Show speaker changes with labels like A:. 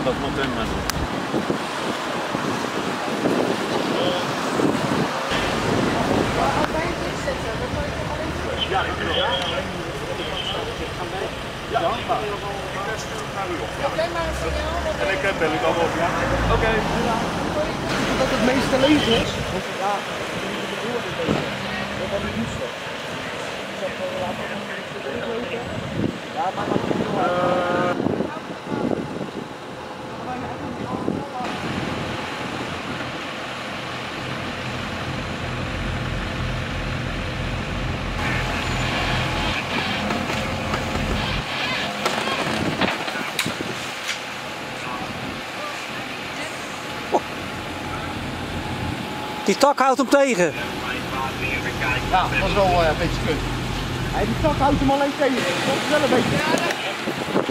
A: dat moet hem maar doen. Ja, ik wil. Ja, ik stuur het naar u op. En ik bel u dan op, ja? Oké.
B: Dat het meeste leeg is. Ja, dat heb ik niet zo. Ja, maar
C: die tak houdt hem tegen.
B: ja, dat is wel een beetje kut. Die tak houdt hem alleen tegen. Dat is wel een beetje.